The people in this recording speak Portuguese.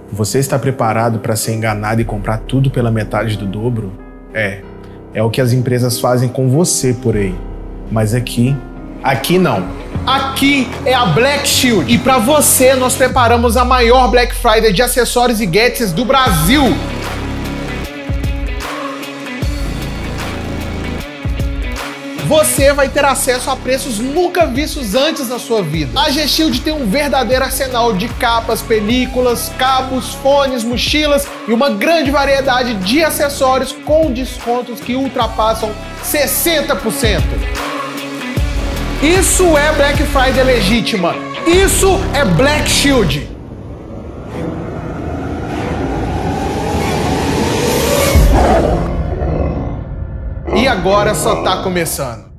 Você está preparado para ser enganado e comprar tudo pela metade do dobro? É o que as empresas fazem com você por aí. Mas aqui não. Aqui é a Black Shield e para você nós preparamos a maior Black Friday de acessórios e gadgets do Brasil. Você vai ter acesso a preços nunca vistos antes na sua vida. A G-Shield tem um verdadeiro arsenal de capas, películas, cabos, fones, mochilas e uma grande variedade de acessórios com descontos que ultrapassam 60%. Isso é Black Friday legítima. Isso é Black Shield. E agora só tá começando.